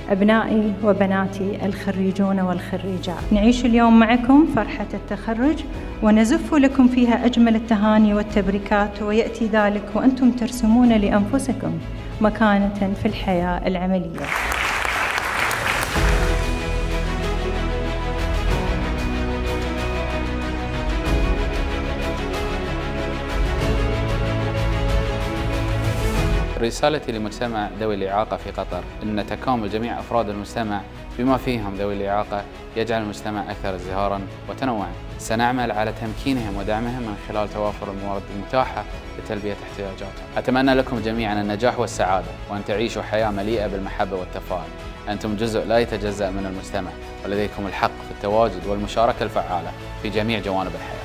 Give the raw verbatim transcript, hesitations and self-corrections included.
أبنائي وبناتي الخريجون والخريجات، نعيش اليوم معكم فرحة التخرج ونزف لكم فيها أجمل التهاني والتبريكات، ويأتي ذلك وأنتم ترسمون لأنفسكم مكانة في الحياة العملية. رسالتي لمجتمع ذوي الإعاقة في قطر أن تكامل جميع أفراد المجتمع بما فيهم ذوي الإعاقة يجعل المجتمع أكثر ازدهاراً وتنوعاً. سنعمل على تمكينهم ودعمهم من خلال توافر الموارد المتاحة لتلبية احتياجاتهم. أتمنى لكم جميعاً النجاح والسعادة، وأن تعيشوا حياة مليئة بالمحبة والتفاؤل. أنتم جزء لا يتجزأ من المجتمع، ولديكم الحق في التواجد والمشاركة الفعالة في جميع جوانب الحياة.